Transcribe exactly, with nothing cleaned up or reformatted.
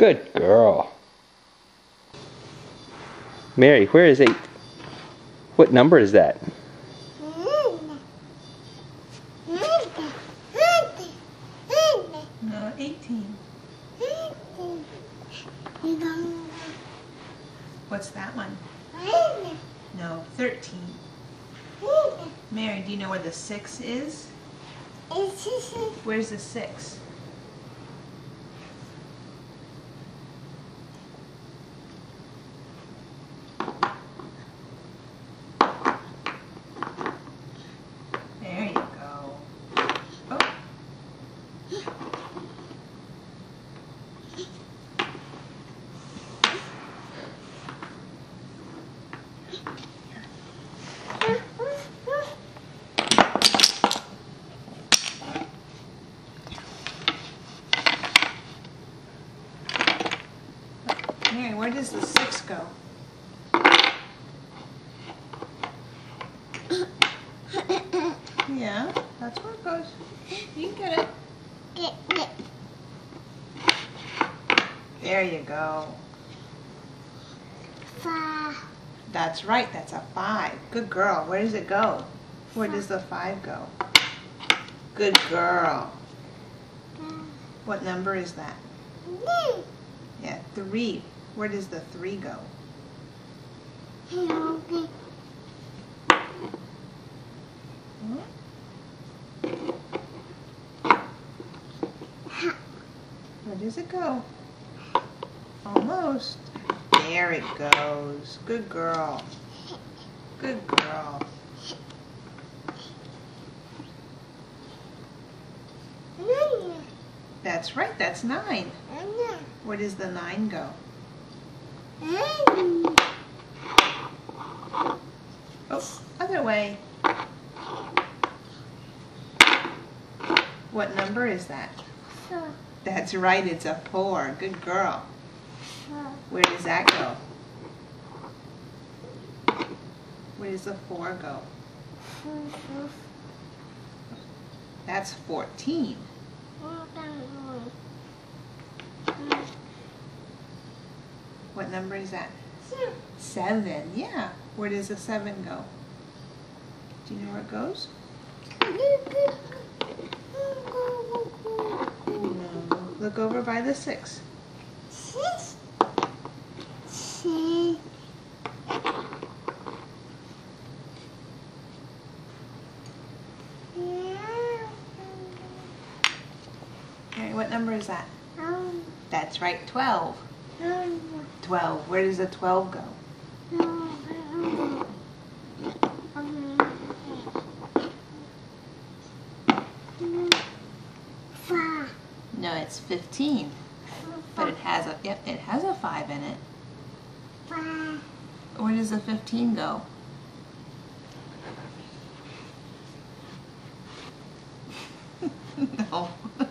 Good girl. Mary, where is eight? What number is that? No, eighteen. What's that one? No, thirteen. Mary, do you know where the six is? Where's the six? There you go. Oh. Mary, where does the six go? Yeah, that's where it goes. You can get it. There you go. Five. That's right, that's a five. Good girl. Where does it go? Where does the five go? Good girl. What number is that? Yeah, three. Where does the three go? Okay. Where does it go? Almost. There it goes. Good girl. Good girl. That's right, that's nine. Where does the nine go? Oh, other way. What number is that? Four. That's right, it's a four. Good girl. Four. Where does that go? Where does the four go? Four. Four. That's fourteen. What number is that? Seven. Seven, yeah. Where does the seven go? Do you know where it goes? No. Look over by the six. Six. Six. Okay, what number is that? Um, That's right, twelve. um, twelve. Where does the twelve go? um, five. No, it's fifteen. But it has a yep, it has a five in it. Five. Where does the fifteen go? No.